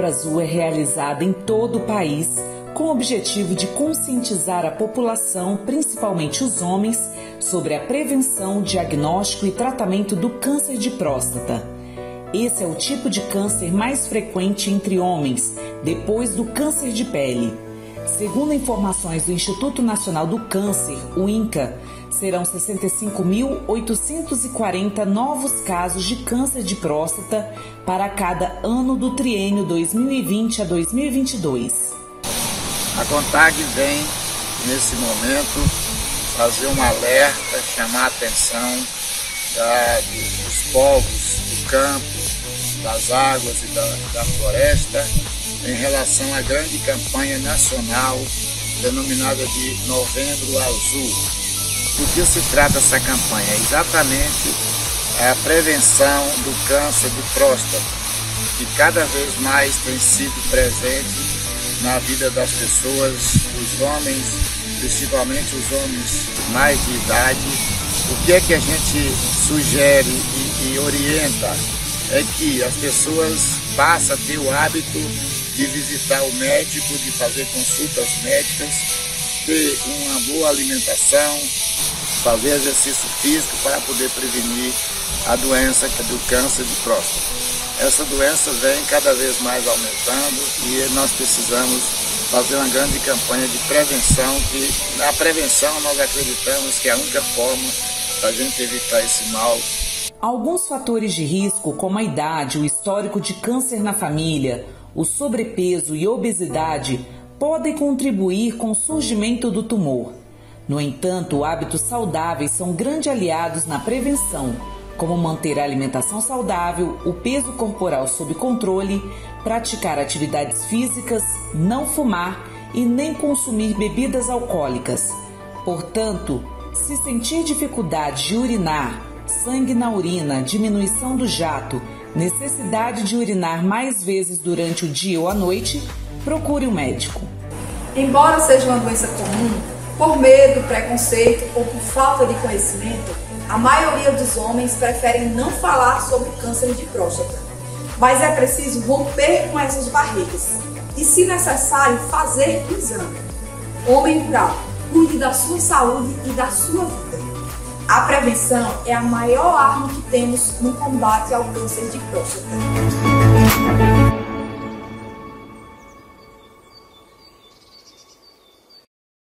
Azul é realizada em todo o país com o objetivo de conscientizar a população, principalmente os homens, sobre a prevenção, diagnóstico e tratamento do câncer de próstata. Esse é o tipo de câncer mais frequente entre homens, depois do câncer de pele. Segundo informações do Instituto Nacional do Câncer, o INCA, serão 65.840 novos casos de câncer de próstata para cada ano do triênio 2020 a 2022. A CONTAG vem, nesse momento, fazer um alerta, chamar a atenção dos povos do campo, das águas e da floresta, em relação à grande campanha nacional denominada de Novembro Azul. Do que se trata essa campanha? É exatamente a prevenção do câncer de próstata, que cada vez mais tem sido presente na vida das pessoas, dos homens, principalmente os homens mais de idade. O que é que a gente sugere e orienta é que as pessoas passem a ter o hábito de visitar o médico, de fazer consultas médicas, ter uma boa alimentação, fazer exercício físico para poder prevenir a doença do câncer de próstata. Essa doença vem cada vez mais aumentando e nós precisamos fazer uma grande campanha de prevenção, que na prevenção nós acreditamos que é a única forma da gente evitar esse mal. Alguns fatores de risco, como a idade, o histórico de câncer na família, o sobrepeso e obesidade, podem contribuir com o surgimento do tumor. No entanto, hábitos saudáveis são grandes aliados na prevenção, como manter a alimentação saudável, o peso corporal sob controle, praticar atividades físicas, não fumar e nem consumir bebidas alcoólicas. Portanto, se sentir dificuldade de urinar, sangue na urina, diminuição do jato, necessidade de urinar mais vezes durante o dia ou à noite, procure um médico. Embora seja uma doença comum, por medo, preconceito ou por falta de conhecimento, a maioria dos homens preferem não falar sobre câncer de próstata. Mas é preciso romper com essas barreiras e, se necessário, fazer o exame. Homem rural, cuide da sua saúde e da sua vida. A prevenção é a maior arma que temos no combate ao câncer de próstata.